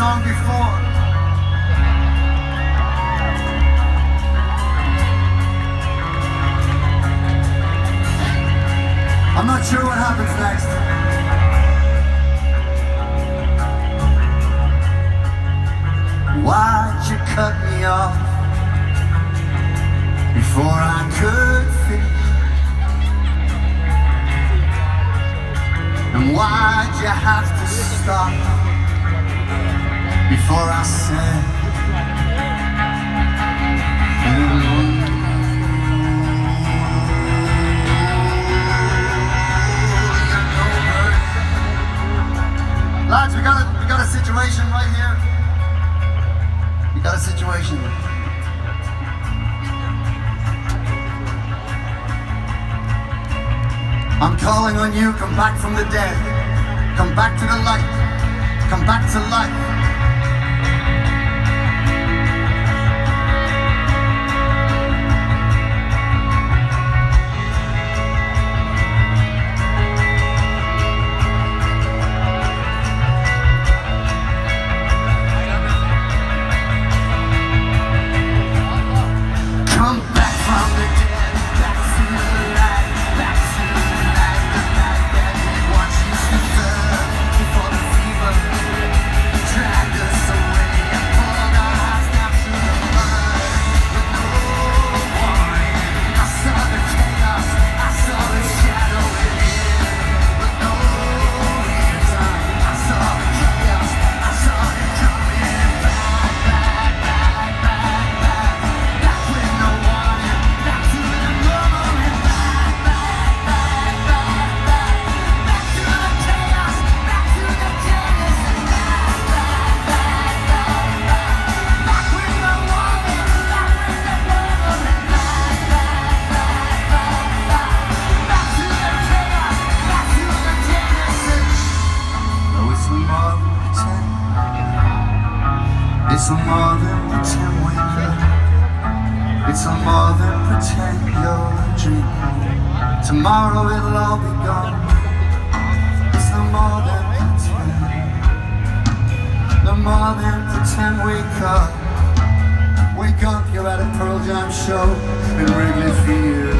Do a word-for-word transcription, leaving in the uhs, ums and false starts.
song before. I'm not sure what happens next. Why'd you cut me off before I could finish? And why'd you have to stop before I said mm-hmm. Lads, we got a, we got a situation right here. We got a situation. I'm calling on you, come back from the dead. Come back to the light. Come back to life. It's a more than pretend we love. It's a more than pretend you're a dream. Tomorrow it'll all be gone. It's no more than pretend. No more than pretend. Wake up. Wake up, you're at a Pearl Jam show in Wrigley Field.